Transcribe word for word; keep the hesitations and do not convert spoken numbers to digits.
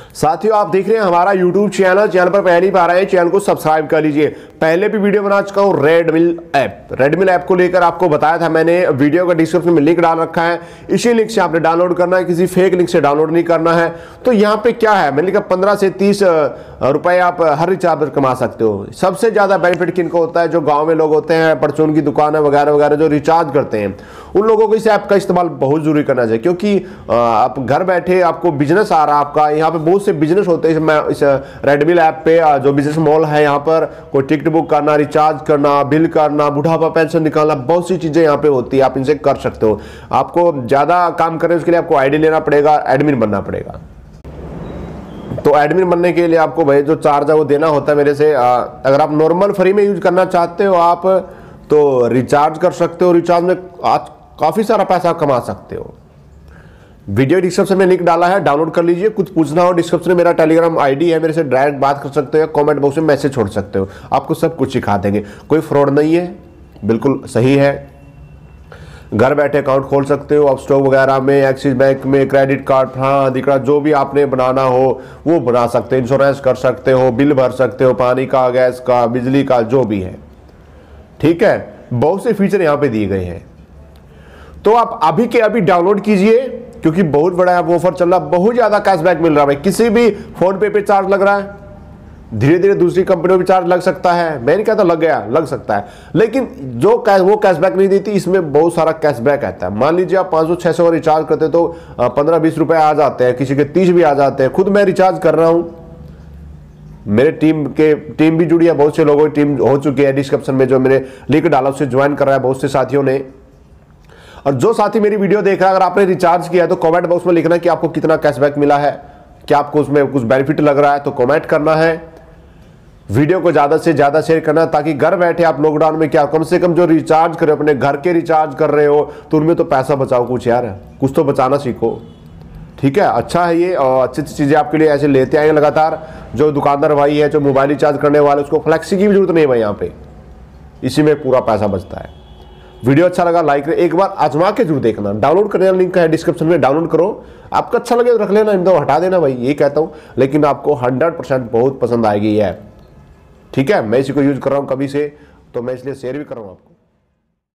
साथियों, आप देख रहे हैं हमारा यूट्यूब चैनल। चैनल पर पहली बार आए, चैनल को सब्सक्राइब कर लीजिए। पहले भी वीडियो बना चुका हूं रेडमिल ऐप। रेडमिल ऐप को लेकर आपको बताया था मैंने, वीडियो का डिस्क्रिप्शन में लिंक डाल रखा है। इसी लिंक से आपने डाउनलोड करना है, किसी फेक लिंक से डाउनलोड नहीं करना है। तो यहाँ पे क्या है, मैंने लिखा पंद्रह से तीस रुपए आप हर रिचार्ज पर कमा सकते हो। सबसे ज्यादा बेनिफिट किनको होता है, जो गाँव में लोग होते हैं, परचून की दुकान है वगैरह वगैरह, जो रिचार्ज करते हैं, उन लोगों को इस ऐप का इस्तेमाल बहुत जरूरी करना चाहिए। क्योंकि आप घर बैठे आपको बिजनेस आ रहा है, आपका यहाँ पे बहुत से बिजनेस होते हैं। मैं इस रेडमिल ऐप पे जो बिजनेस मॉल है, यहाँ पर कोई टिकट बुक करना, रिचार्ज करना, बिल करना, बुढ़ापा पेंशन निकालना, बहुत सी चीजें यहाँ पे होती है। आप इनसे कर सकते हो। आपको ज्यादा काम करें उसके लिए आपको आईडी लेना पड़ेगा, एडमिन बनना पड़ेगा। तो एडमिन बनने के लिए आपको भाई जो चार्ज है वो देना होता है मेरे से। अगर आप नॉर्मल फ्री में यूज करना चाहते हो आप, तो रिचार्ज कर सकते हो। रिचार्ज में आज काफी सारा पैसा कमा सकते हो। वीडियो डिस्क्रिप्शन में लिंक डाला है, डाउनलोड कर लीजिए। कुछ पूछना हो डिस्क्रिप्शन में मेरा टेलीग्राम आईडी है, मेरे से डायरेक्ट बात कर सकते हो, कमेंट बॉक्स में मैसेज छोड़ सकते हो। आपको सब कुछ सिखा देंगे, कोई फ्रॉड नहीं है, बिल्कुल सही है। घर बैठे अकाउंट खोल सकते हो आप स्टॉक वगैरह में, एक्सिस बैंक में, क्रेडिट कार्ड, हाँ दिख रहा, जो भी आपने बनाना हो वो बना सकते हो। इंश्योरेंस कर सकते हो, बिल भर सकते हो, पानी का, गैस का, बिजली का, जो भी है। ठीक है, बहुत से फीचर यहाँ पे दिए गए हैं। तो आप अभी के अभी डाउनलोड कीजिए, क्योंकि बहुत बड़ा ऑफर चल रहा है, बहुत ज्यादा कैशबैक मिल रहा है। किसी भी फोन पे पे चार्ज लग रहा है, धीरे धीरे दूसरी कंपनियों में चार्ज लग सकता है। मैं नहीं कहता लग गया, लग सकता है, लेकिन जो कैश वो कैशबैक नहीं देती, इसमें बहुत सारा कैशबैक आता है। मान लीजिए आप पाँच सौ छह सौ का रिचार्ज करते तो पंद्रह बीस रुपए आ जाते हैं, किसी के तीस भी आ जाते हैं। खुद मैं रिचार्ज कर रहा हूं, मेरे टीम के टीम भी जुड़ी है, बहुत से लोगों की टीम हो चुकी है। डिस्क्रिप्शन में जो मैंने लिंक डाला उससे ज्वाइन कर रहा है बहुत से साथियों ने। और जो साथी मेरी वीडियो देख रहा है, अगर आपने रिचार्ज किया है तो कमेंट बॉक्स में लिखना कि आपको कितना कैशबैक मिला है, क्या आपको उसमें कुछ बेनिफिट लग रहा है, तो कमेंट करना है। वीडियो को ज्यादा से ज्यादा शेयर करना, ताकि घर बैठे आप लॉकडाउन में क्या कम से कम जो रिचार्ज कर रहे हो, अपने घर के रिचार्ज कर रहे हो, तो उनमें तो पैसा बचाओ कुछ यार, कुछ तो बचाना सीखो। ठीक है, अच्छा है ये, और अच्छी अच्छी चीजें आपके लिए ऐसे लेते आएंगे लगातार। जो दुकानदार भाई है, जो मोबाइल रिचार्ज करने वाले, उसको फ्लेक्सी की भी जरूरत नहीं है भाई, यहाँ पे इसी में पूरा पैसा बचता है। वीडियो अच्छा लगा लाइक करें, एक बार आजमा के जरूर देखना। डाउनलोड करने का लिंक है डिस्क्रिप्शन में, डाउनलोड करो। आपको अच्छा लगे तो रख लेना, इन दो हटा देना भाई, ये कहता हूँ। लेकिन आपको हंड्रेड परसेंट बहुत पसंद आएगी ये ऐप। ठीक है, मैं इसी को यूज कर रहा हूँ कभी से, तो मैं इसलिए शेयर भी कर रहा हूँ आपको।